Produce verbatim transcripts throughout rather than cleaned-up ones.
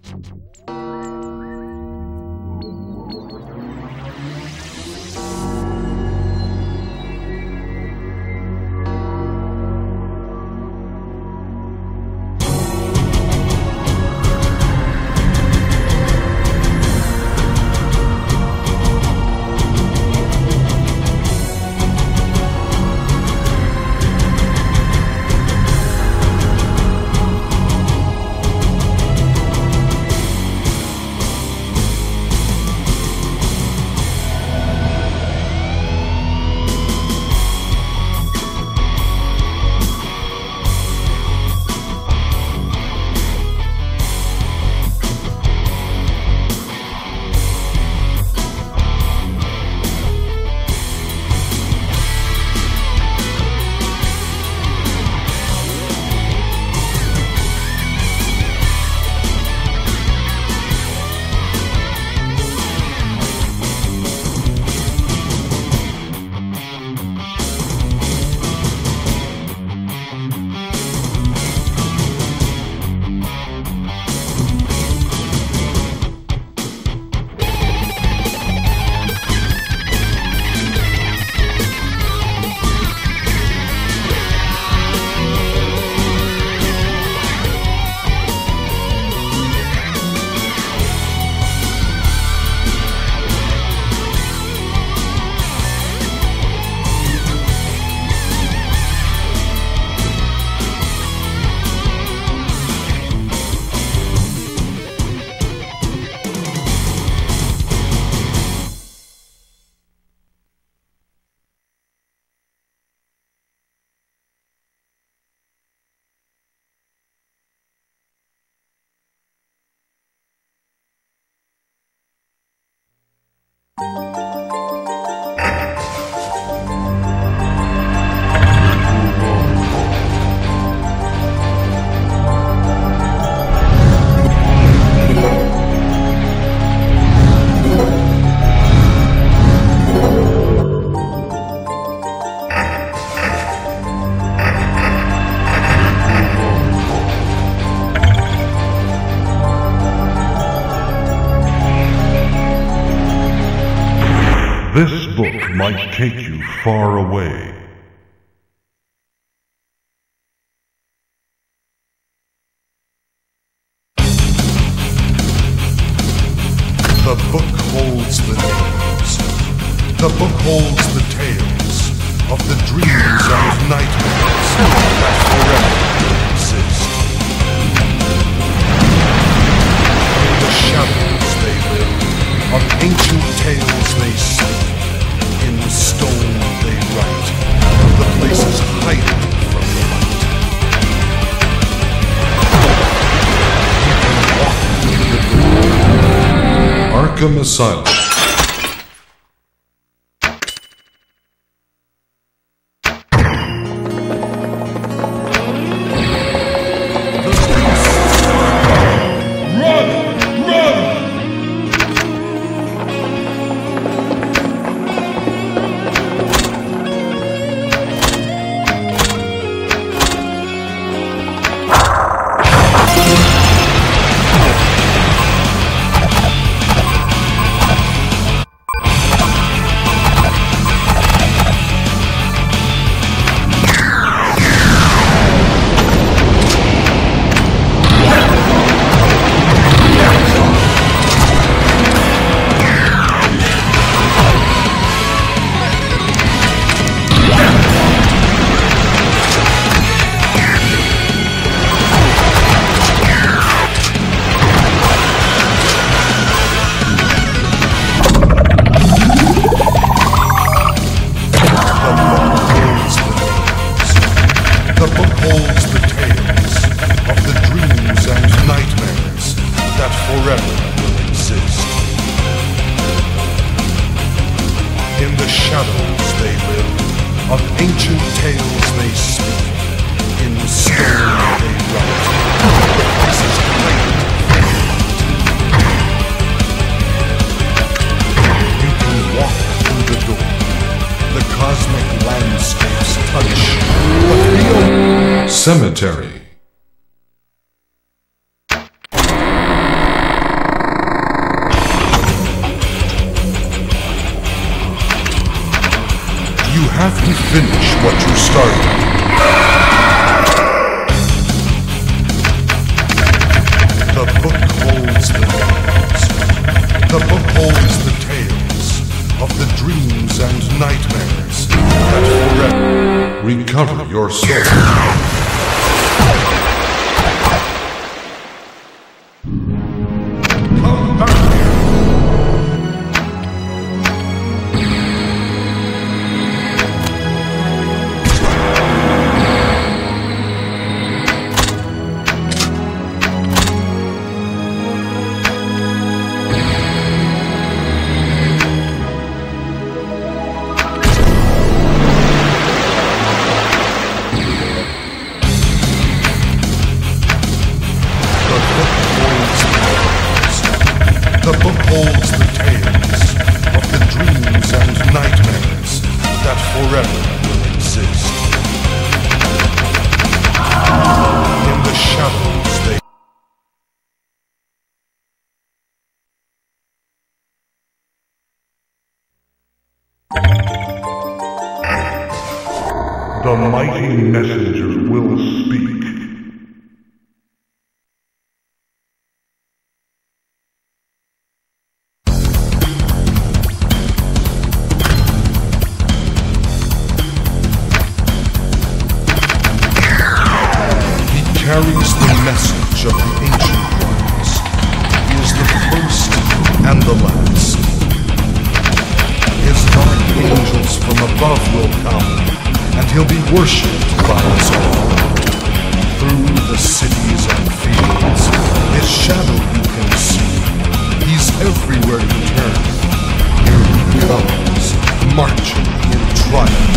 This book might take you far away. The book holds the names. The book holds the tales of the dreams and nightmares that forever exist. In the shadows they live, of ancient tales they speak. In stone they write, of the places hiding from the light. You can walk through the door. Arkham Asylum. In the shadows they live, of ancient tales they speak. In stone they write, the places hiding from the light. You can walk through the door. The cosmic landscapes touch, but the cemetery. have to finish what you started. The book holds the names. The book holds the tales of the dreams and nightmares that forever recover your soul. Come back here. The book holds the tales of the dreams and nightmares that forever will exist. In the shadows they The mighty messenger will speak. carries the message of the ancient ones. He is the first and the last. His dark angels from above will come, and he'll be worshipped by us all. Through the cities and fields, his shadow you can see. He's everywhere you turn. Here he comes, marching in triumph.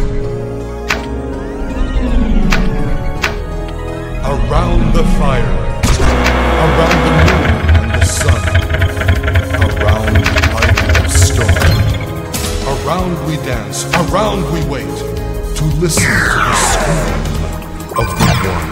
Around the fire, around the moon and the sun, around the idol of stone. Around we dance, around we wait, to listen to the scream of the one.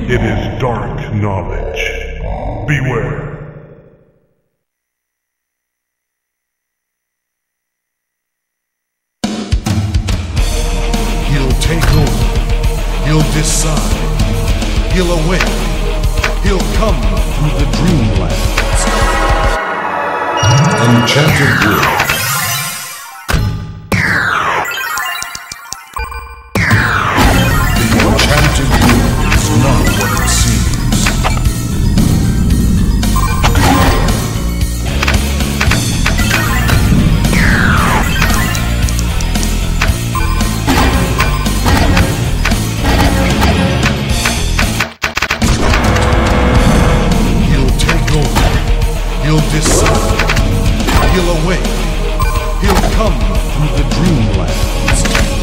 It is dark knowledge. Beware. He'll take over. He'll decide. He'll awake. He'll come through the dreamlands. Enchanted Wood. The Enchanted Wood is not what it seems. He'll decide. He'll awake. He'll come through the dreamlands.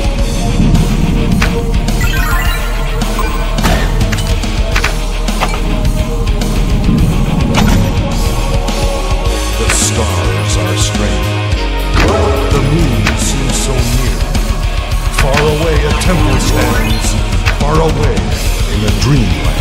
The stars are strange. The moon seems so near. Far away a temple stands. Far away in a dreamland.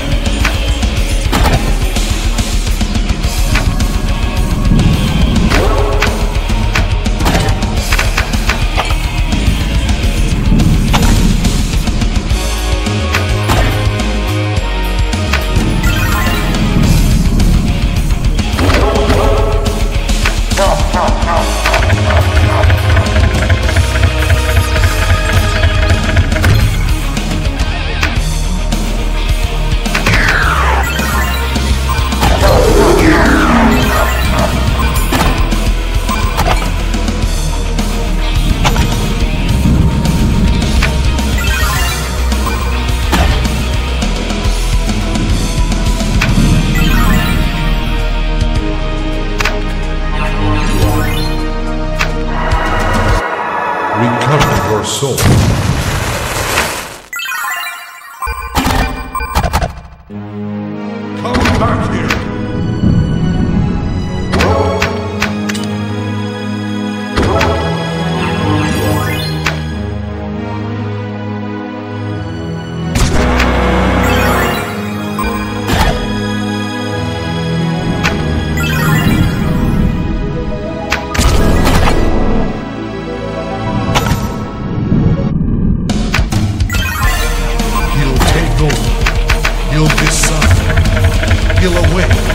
Recover your soul. Come back here. He'll decide. He'll awake.